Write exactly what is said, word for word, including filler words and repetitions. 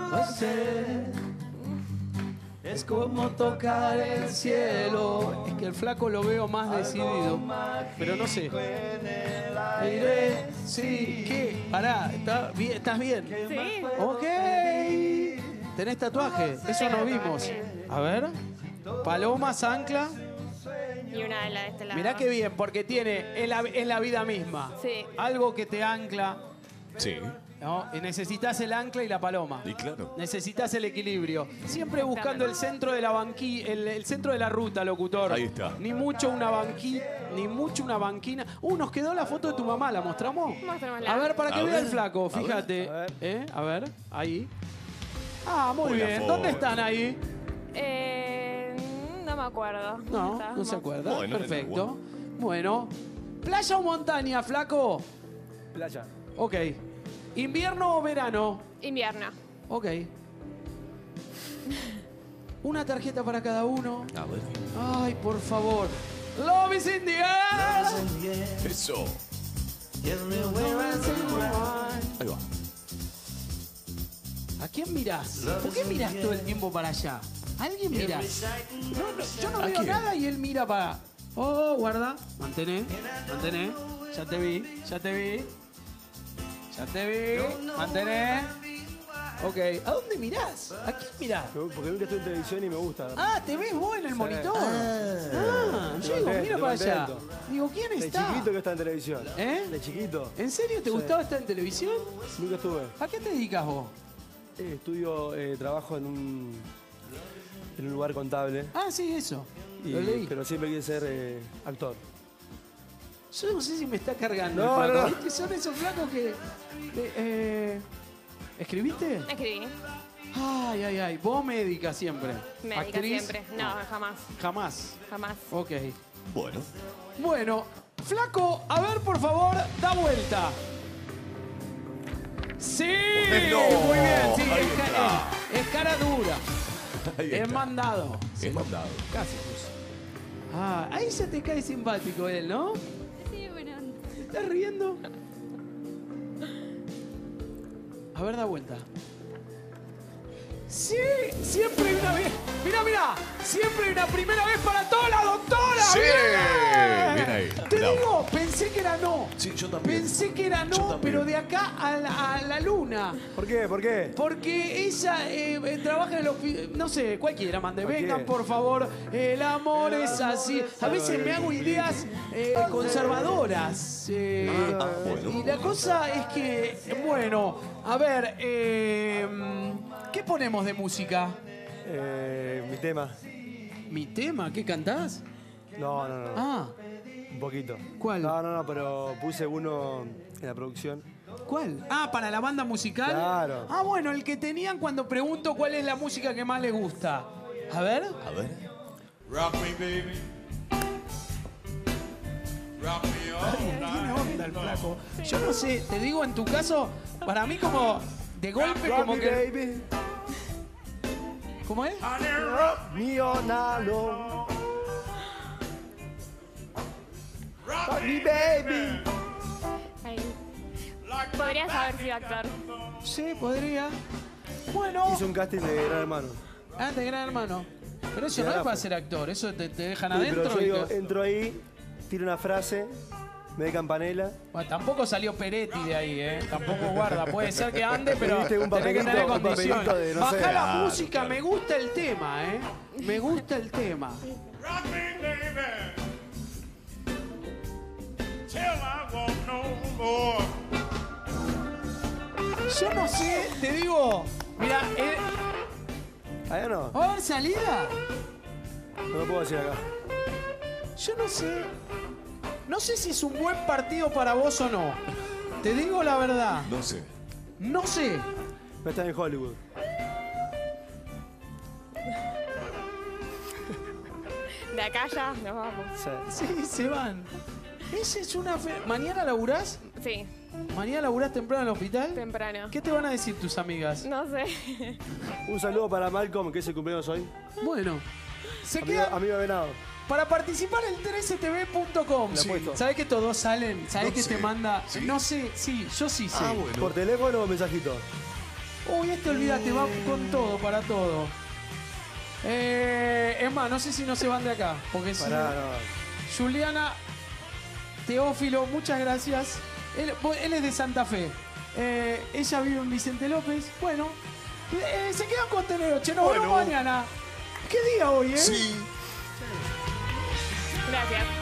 Você es como tocar el cielo. Es que el flaco lo veo más decidido, pero no sé. Aire, sí, ¿qué? Pará, ¿está bien? ¿Estás bien? Sí. Ok. ¿Tenés tatuaje? Eso no vimos. A ver. Palomas, ancla. Y una de la de este lado. Mirá qué bien, porque tiene en la, en la vida misma. Sí. Algo que te ancla. Sí. ¿No? Y necesitas el ancla y la paloma. Y claro. Necesitas el equilibrio. Siempre buscando el centro de la banquilla, el, el centro de la ruta, locutor. Ahí está. Ni mucho una banquina, ni mucho una banquina. Uh, nos quedó la foto de tu mamá, ¿la mostramos? Mostrémosla. A ver, para que A vea ver, el flaco, a ver, fíjate. a ver. ¿Eh? A ver, ahí. Ah, muy Buena bien. foto. ¿Dónde están ahí? Eh, no me acuerdo. No, Está, no se acuerda. Bueno, Perfecto. Bueno. ¿Playa o montaña, flaco? Playa. Ok. ¿Invierno o verano? Invierno. Ok. Una tarjeta para cada uno. A ver. Ay, por favor. Love is in the air. Eso. Ahí va. ¿A quién mirás? ¿Por qué mirás todo el tiempo para allá? ¿A alguien mirás? No, no, yo no ¿A veo quién? nada y él mira para... Oh, guarda. Mantené, mantené. Ya te vi, ya te vi. Ya te vi. Mantené. Ok. ¿A dónde mirás? ¿A quién mirás? Porque nunca estoy en televisión y me gusta. Ah, ¿te ves vos en el monitor? Ah, yo digo, contento, mira estoy para allá. contento. Digo, ¿quién De está? chiquito que está en televisión. ¿Eh? De chiquito. ¿En serio te gustaba estar en televisión? Nunca estuve. ¿A qué te dedicas vos? Eh, estudio, eh, trabajo en un, en un lugar contable. Ah, sí, eso. y- Lo leí. pero siempre quise ser eh, actor. Yo no sé si me está cargando No, el flaco. no. ¿Viste? Son esos flacos que... que, eh, ¿Escribiste? Escribí. Ay, ay, ay. Vos médica siempre. Médica ¿Actriz? siempre. No, jamás. Jamás. Jamás. Ok. Bueno. Bueno, flaco, a ver, por favor, da vuelta. ¡Sí! No, Muy bien, sí, ahí es, ca- está. es- es cara dura. Ahí Es está. mandado. Es mandado. Casi puso. Ah, ahí se te cae simpático él, ¿no? Sí, bueno. ¿Te estás riendo? A ver, da vuelta. Sí, siempre hay una vez. Mira, mira, siempre hay una primera vez para toda la doctora. Sí, ¡Bien! bien ahí, Te bravo. digo, pensé que era no. Sí, yo también. Pensé que era Yo no, también. pero de acá a la, a la luna. ¿Por qué? ¿Por qué? Porque ella eh, eh, trabaja en los... No sé, cualquiera, mande. ¿Por qué? Vengan, por favor. El amor es así. A veces me hago ideas eh, conservadoras. eh, Ah, bueno. Y la cosa es que, bueno, a ver, eh, ¿qué ponemos de música? Eh, mi tema. ¿Mi tema? ¿Qué cantás? No, no, no. Ah, Un poquito. ¿cuál? No, no, no, pero puse uno en la producción. ¿Cuál? Ah, para la banda musical. Claro. Ah, bueno, el que tenían cuando pregunto cuál es la música que más les gusta. A ver. A ver. Rock me, baby. Rock me all Tiene night. onda el flaco. Yo no sé, te digo en tu caso, para mí como de golpe Rock como me, que... baby. ¿Cómo es? Honey, rock, Mío, nalo. rock Rock me, me, baby. Ahí. like Podrías haber sido actor. Sí, podría. Bueno, Hice un casting de Gran Hermano. ah, de Gran Hermano. Pero eso Y no es ahora para fue. ser actor, eso te, te dejan Sí, adentro. pero yo y digo, te- entro ahí, tiro una frase, me de campanela. Bueno, tampoco salió Peretti de ahí, ¿eh? Tampoco guarda. Puede ser que ande, pero Viste, un tenés que tener papelito, un condiciones. papelito de, no Bajá sé. la Claro, música, claro. me gusta el tema, ¿eh? Me gusta el tema. rock me, baby. Till I want no more. Yo no sé, te digo, mira, eh, ¿Allá no? ¿va a haber salida? No lo puedo decir acá. Yo no sé. No sé si es un buen partido para vos o no. Te digo la verdad. No sé. No sé. No está en Hollywood. De acá ya nos vamos. Sí. Sí, se van. Esa es una fe... ¿Mañana laburás? Sí, ¿Mañana laburás temprano en el hospital? temprano. ¿Qué te van a decir tus amigas? No sé. Un saludo para Malcolm, que es el cumpleaños hoy. Bueno. Se Amigo, queda... amigo de Venado. Para participar en tres t v punto com. Le apuesto. ¿Sabés que todos salen? ¿Sabés No que sé. te manda...? ¿Sí? No sé, sí, yo sí sé. Ah, bueno. ¿Por teléfono o mensajito? Uy, este olvídate, va con todo, para todo. Eh, es más, no sé si no se van de acá. Porque si Pará, no- no. Juliana Teófilo, muchas gracias. Él, él es de Santa Fe. Eh, ella vive en Vicente López. Bueno, eh, se quedan con Teneroche. Nos vemos Bueno. mañana. ¿Qué día hoy, eh? Sí. Gracias.